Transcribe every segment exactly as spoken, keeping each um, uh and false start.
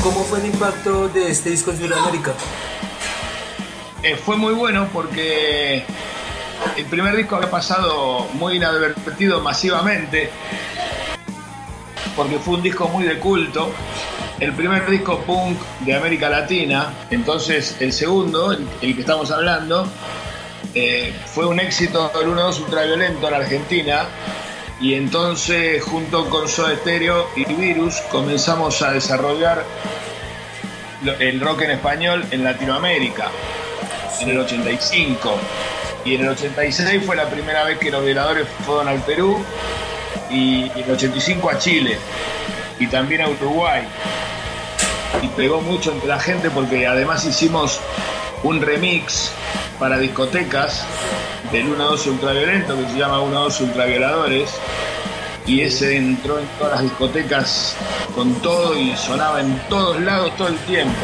¿Cómo fue el impacto de este disco en Sudamérica? Eh, fue muy bueno porque el primer disco había pasado muy inadvertido masivamente, porque fue un disco muy de culto, el primer disco punk de América Latina. Entonces el segundo, el, el que estamos hablando, eh, fue un éxito del uno dos Ultraviolento en Argentina, y entonces junto con Soda Stereo y Virus comenzamos a desarrollar el rock en español en Latinoamérica en el ochenta y cinco, y en el ochenta y seis fue la primera vez que Los Violadores fueron al Perú, y en el ochenta y cinco a Chile y también a Uruguay, y pegó mucho entre la gente porque además hicimos un remix para discotecas del uno dos Ultraviolento que se llama uno dos Ultravioladores, y ese entró en todas las discotecas con todo y sonaba en todos lados todo el tiempo.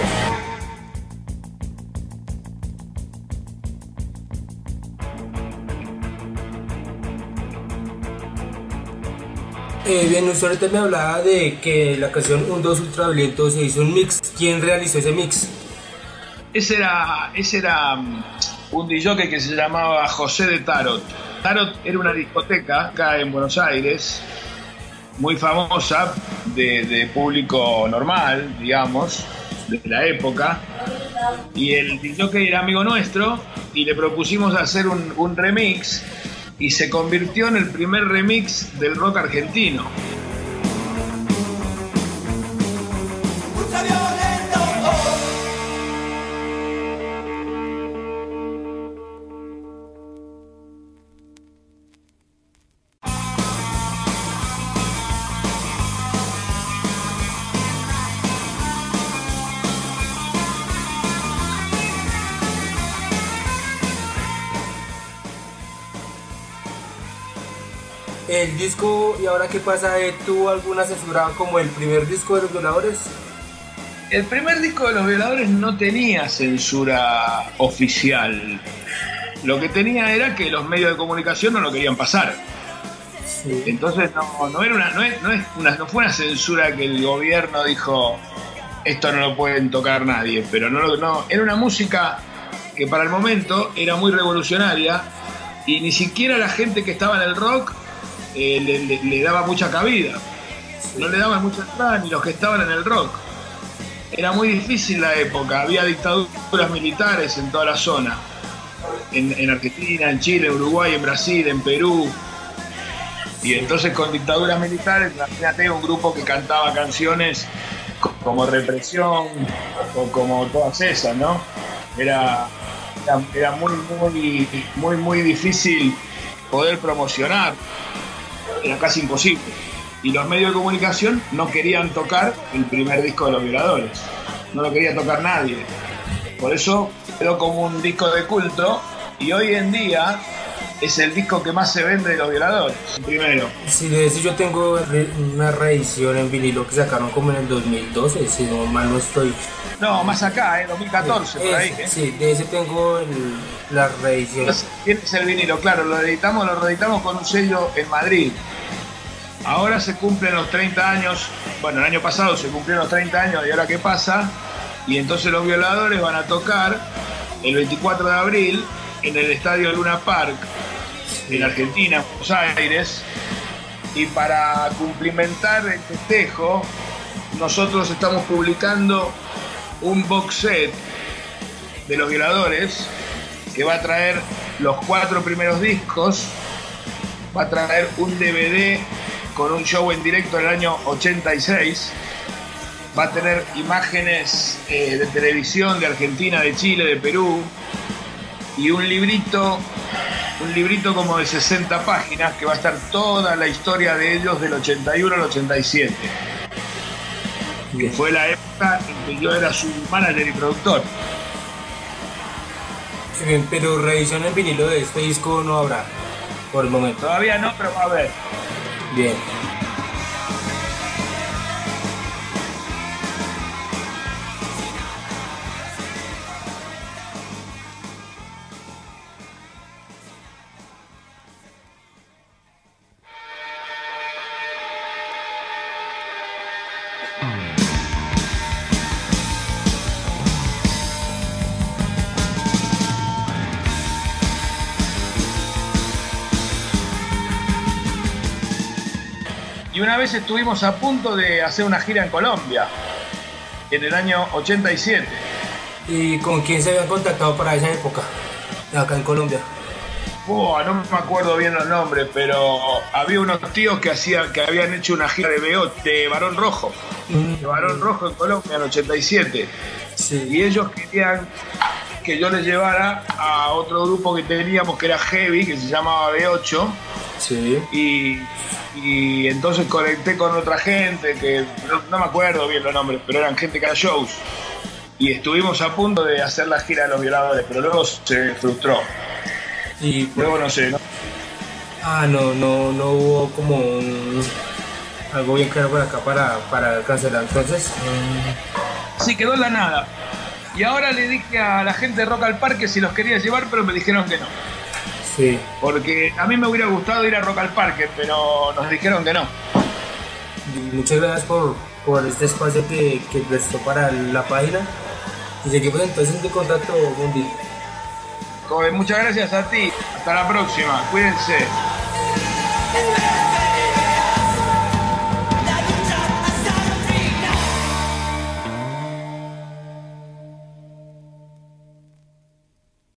Eh, bien, usted ahorita me hablaba de que la canción uno dos Ultraviolento se hizo un mix. ¿Quién realizó ese mix? Ese era, ese era um, un D J que se llamaba José de Tarot. Tarot era una discoteca acá en Buenos Aires, muy famosa, de, de público normal, digamos, de la época. Y el D J era amigo nuestro y le propusimos hacer un, un remix, y se convirtió en el primer remix del rock argentino. El disco ¿Y ahora qué pasa? Eh, ¿tuvo alguna censura como el primer disco de Los Violadores? El primer disco de Los Violadores no tenía censura oficial. Lo que tenía era que los medios de comunicación no lo querían pasar. Sí. Entonces no, no, era una, no, es, no, es una, no fue una censura que el gobierno dijo esto no lo pueden tocar nadie, pero no, no, era una música que para el momento era muy revolucionaria, y ni siquiera la gente que estaba en el rock eh, le, le, le daba mucha cabida. No le daban mucha entrada ni los que estaban en el rock. Era muy difícil la época, había dictaduras militares en toda la zona, en, en Argentina, en Chile, en Uruguay, en Brasil, en Perú. Y entonces con dictaduras militares, imagínate un grupo que cantaba canciones como Represión o como todas esas, ¿no? Era, era, era muy, muy, muy, muy difícil poder promocionar, era casi imposible. Y los medios de comunicación no querían tocar el primer disco de Los Violadores, no lo quería tocar nadie. Por eso quedó como un disco de culto, y hoy en día es el disco que más se vende de Los Violadores, primero. Sí, de ese yo tengo re una reedición en vinilo que sacaron como en el dos mil doce, si no mal no estoy. No, más acá, ¿eh? dos mil catorce, es, por ahí. ¿eh? Sí, de ese tengo el, la reedición. Tienes el vinilo, claro, lo editamos, lo reeditamos con un sello en Madrid. Ahora se cumplen los treinta años, bueno, el año pasado se cumplieron los treinta años, ¿y ahora qué pasa? Y entonces Los Violadores van a tocar el veinticuatro de abril en el Estadio Luna Park, en Argentina, Buenos Aires, y para cumplimentar el festejo, nosotros estamos publicando un box set de Los Violadores que va a traer los cuatro primeros discos, va a traer un D V D con un show en directo del año ochenta y seis, va a tener imágenes eh, de televisión de Argentina, de Chile, de Perú, y un librito, un librito como de sesenta páginas que va a estar toda la historia de ellos del ochenta y uno al ochenta y siete, que fue la época en que yo era su manager y productor. Bien, pero reedición en vinilo de este disco no habrá, por el momento. Todavía no, pero va a haber. Bien. Y una vez estuvimos a punto de hacer una gira en Colombia, en el año ochenta y siete. ¿Y con quién se habían contactado para esa época, acá en Colombia? Oh, no me acuerdo bien los nombres, pero había unos tíos que hacían, que habían hecho una gira de B ocho, de Barón Rojo, Mm. de Barón Rojo en Colombia en ochenta y siete. Sí. Y ellos querían que yo les llevara a otro grupo que teníamos que era Heavy, que se llamaba B ocho. Sí. Y, y entonces conecté con otra gente que no, no me acuerdo bien los nombres, pero eran gente que era shows. Y estuvimos a punto de hacer la gira de los violadores, pero luego se frustró. Y Luego no sé, ¿no? ah, no, no, no hubo como un, algo bien claro por acá para, para cancelar. Entonces, mm, Sí, quedó en la nada. Y ahora le dije a la gente de Rock al Parque si los quería llevar, pero me dijeron que no. sí. Porque a mí me hubiera gustado ir a Rock al Parque, pero nos dijeron que no. Y muchas gracias por, por este espacio que, que prestó para la página. Y seguimos entonces en contacto, Mundi. Muchas gracias a ti. Hasta la próxima. Cuídense.